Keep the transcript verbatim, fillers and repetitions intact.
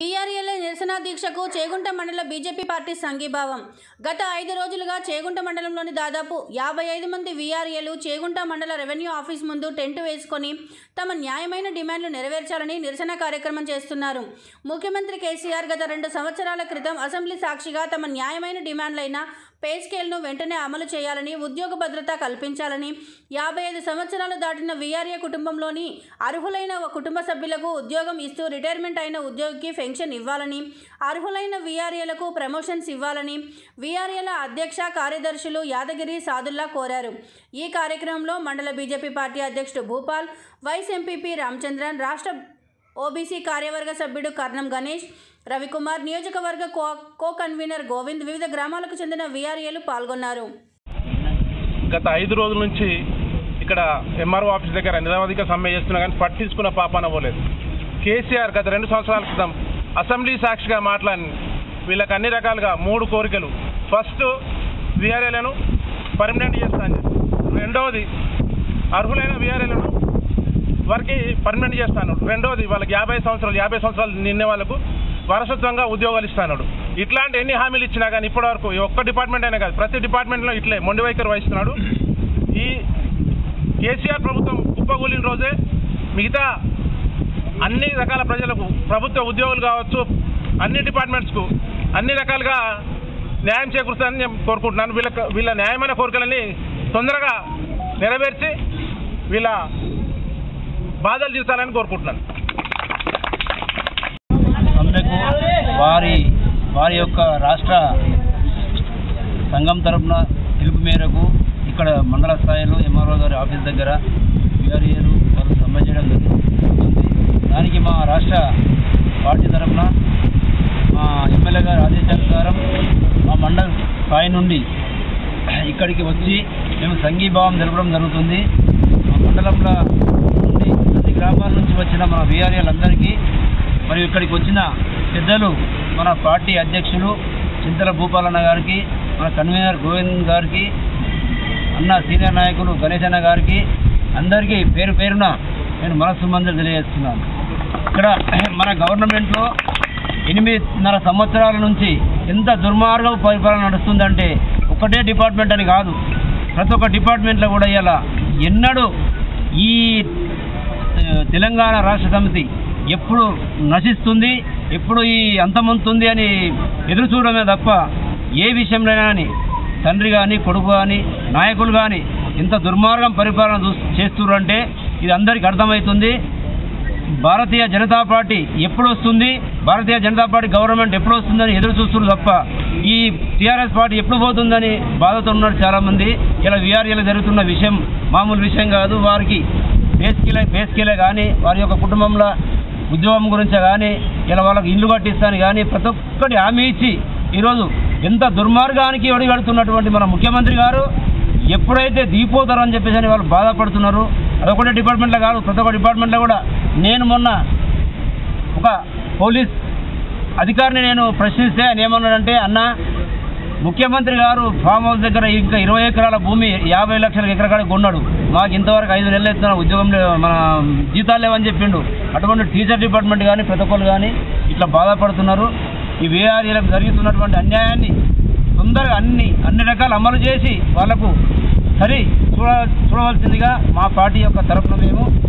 VRL నిరసన దీక్షకు చేగుంట మండల బీజేపీ పార్టీ సంఘీభావం. గత ఐదు రోజులుగా చేగుంట మండలంలోని దాదాపు యాభై ఐదు మంది వీఆర్ఎల్ చేగుంట మండల రెవెన్యూ ఆఫీస్ ముందు టెంట్ వేసుకొని తమ న్యాయమైన డిమాండ్లు నెరవేర్చాలని నిరసన కార్యక్రమం చేస్తున్నారు. ముఖ్యమంత్రి కేసీఆర్ గత రెండు సంవత్సరాల క్రితం అసెంబ్లీ సాక్షిగా తమ న్యాయమైన డిమాండ్లైన పే స్కేల్ను వెంటనే అమలు చేయాలని, ఉద్యోగ భద్రత కల్పించాలని, యాభై ఐదు సంవత్సరాలు దాటిన వీఆర్ఏ కుటుంబంలోని అర్హులైన కుటుంబ సభ్యులకు ఉద్యోగం ఇస్తూ రిటైర్మెంట్ అయిన ఉద్యోగికి పెన్షన్ ఇవ్వాలని, అర్హులైన వీఆర్ఏలకు ప్రమోషన్స్ ఇవ్వాలని వీఆర్ఏల అధ్యక్ష కార్యదర్శులు యాదగిరి సాదుల్లా కోరారు. ఈ కార్యక్రమంలో మండల బీజేపీ పార్టీ అధ్యక్షుడు భూపాల్, వైస్ ఎంపీపీ రామచంద్రన్, రాష్ట్ర ఓబీసీ కార్యవర్గ సభ్యుడు కర్ణం గణేష్, రవికుమార్, నియోజకవర్గ కో కో కన్వీనర్ గోవింద్, వివిధ గ్రామాలకు చెందిన వీఆర్ఏలు పాల్గొన్నారు. గత ఐదు రోజుల నుంచి ఇక్కడ ఎంఆర్ఓ ఆఫీస్ దగ్గర నిరవధిక సమ్మె చేస్తున్నా కానీ పట్టించుకున్న పాపాన పోలేదు. కేసీఆర్ గత రెండు సంవత్సరాల క్రితం అసెంబ్లీ సాక్షిగా మాట్లాడి వీళ్ళకి అన్ని రకాలుగా మూడు కోరికలు. ఫస్ట్, వీఆర్ఏలను పర్మనెంట్ చేస్తాను. రెండవది, అర్హులైన వీఆర్ఏలను వారికి పర్మనెంట్ చేస్తాను. రెండవది, వాళ్ళకి యాభై సంవత్సరాలు యాభై సంవత్సరాలు నిన్నే వాళ్ళకు వారసత్వంగా ఉద్యోగాలు ఇస్తాడు. ఇట్లాంటి ఎన్ని హామీలు ఇచ్చినా కానీ ఇప్పటివరకు ఒక్క డిపార్ట్మెంట్ అయినా కాదు, ప్రతి డిపార్ట్మెంట్లో ఇట్లే మొండి వైఖరి వహిస్తున్నాడు. ఈ కేసీఆర్ ప్రభుత్వం కుప్పగూలిన రోజే మిగతా అన్ని రకాల ప్రజలకు ప్రభుత్వ ఉద్యోగులు కావచ్చు, అన్ని డిపార్ట్మెంట్స్కు అన్ని రకాలుగా న్యాయం చేకూరుస్తానని నేను కోరుకుంటున్నాను. వీళ్ళ వీళ్ళ న్యాయమైన కోరికలని తొందరగా నెరవేర్చి వీళ్ళ బాధలు తీర్చాలని కోరుకుంటున్నాను. వారి వారి యొక్క రాష్ట్ర సంఘం తరఫున పిలుపు మేరకు ఇక్కడ మండల స్థాయిలో ఎంఆర్ఓ గారి ఆఫీస్ దగ్గర వీఆర్ఏలు వాళ్ళు సమ్మె చేయడం జరుగుతుంది. దానికి మా రాష్ట్ర పార్టీ తరఫున మా ఎమ్మెల్యే గారి ఆదేశానుసారం మా మండల స్థాయి నుండి ఇక్కడికి వచ్చి మేము సంఘీభావం జరపడం జరుగుతుంది. మా మండలంలో నుండి అన్ని గ్రామాల నుంచి వచ్చిన మన వీఆర్ఏలందరికీ మరియు ఇక్కడికి వచ్చిన పెద్దలు, మన పార్టీ అధ్యక్షులు చింతల భూపాలన్న గారికి, మన కన్వీనర్ గోవింద్ గారికి, అన్న సీనియర్ నాయకులు గణేష్ అన్న గారికి అందరికీ పేరు పేరున నేను మనస్సు మందులు తెలియజేస్తున్నాను. ఇక్కడ మన గవర్నమెంట్లో ఎనిమిదిన్నర సంవత్సరాల నుంచి ఎంత దుర్మార్గం పరిపాలన నడుస్తుందంటే ఒకటే డిపార్ట్మెంట్ అని కాదు, ప్రతి ఒక్క డిపార్ట్మెంట్లో కూడా ఇలా ఎన్నడూ ఈ తెలంగాణ రాష్ట్ర సమితి ఎప్పుడు నశిస్తుంది, ఎప్పుడు ఈ అంతమంతుంది అని ఎదురు చూడడమే తప్ప ఏ విషయంలో కానీ తండ్రి కానీ కొడుకు కానీ నాయకులు కానీ ఇంత దుర్మార్గం పరిపాలన చూ చేస్తున్నారు అంటే ఇది అందరికీ అర్థమవుతుంది. భారతీయ జనతా పార్టీ ఎప్పుడు వస్తుంది, భారతీయ జనతా పార్టీ గవర్నమెంట్ ఎప్పుడు వస్తుందని ఎదురు చూస్తున్నారు తప్ప ఈ టీఆర్ఎస్ పార్టీ ఎప్పుడు పోతుందని బాధతో ఉన్నారు చాలామంది. ఇలా వీఆర్ఏలో జరుగుతున్న విషయం మామూలు విషయం కాదు. వారికి బేస్కిలే బేస్కిలే కానీ వారి యొక్క కుటుంబంలో ఉద్యోగం గురించి కానీ ఇలా వాళ్ళకి ఇల్లు కట్టిస్తాను కానీ ప్రతి ఒక్కటి హామీ ఇచ్చి ఈరోజు ఎంత దుర్మార్గానికి ఒడిగడుతున్నటువంటి మన ముఖ్యమంత్రి గారు ఎప్పుడైతే దిగిపోతారో అని చెప్పేసి అని వాళ్ళు బాధపడుతున్నారు. అదొకటే డిపార్ట్మెంట్లో కాదు, ప్రతి ఒక్క డిపార్ట్మెంట్లో కూడా. నేను మొన్న ఒక పోలీస్ అధికారిని నేను ప్రశ్నిస్తే ఆయన ఏమన్నాడంటే, అన్న ముఖ్యమంత్రి గారు ఫామ్ హౌస్ దగ్గర ఇంకా ఇరవై ఎకరాల భూమి యాభై లక్షల ఎకరకాడికి కొన్నాడు, మాకు ఇంతవరకు ఐదు నెలలు ఎత్తున ఉద్యోగం మన జీతాలు లేవని చెప్పిండు. అటువంటి టీచర్ డిపార్ట్మెంట్ కానీ ప్రతి ఒక్కరు కానీ ఇట్లా బాధపడుతున్నారు. ఈ వీఆర్ఏలకు జరుగుతున్నటువంటి అన్యాయాన్ని తొందరగా అన్ని అన్ని రకాలు అమలు చేసి వాళ్లకు సరి చూడ చూడవలసిందిగా మా పార్టీ యొక్క తరఫున మేము